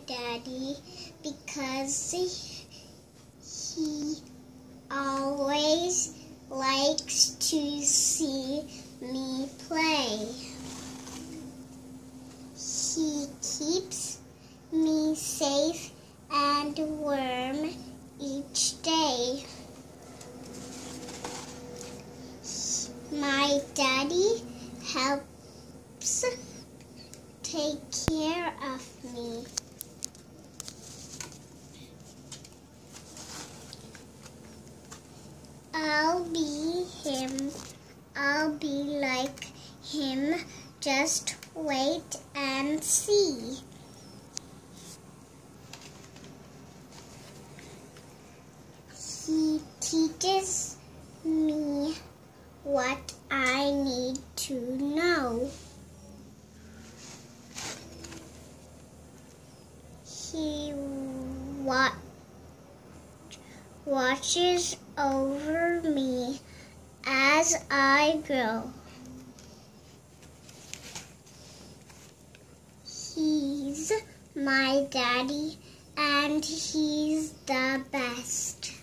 daddy because he always likes to see me play. He keeps me safe and warm each day. My daddy helps take care of me. I'll be him. I'll be like him. Just wait and see. He teaches me what I need to know. He watches over me as I grow. He's my daddy and he's the best.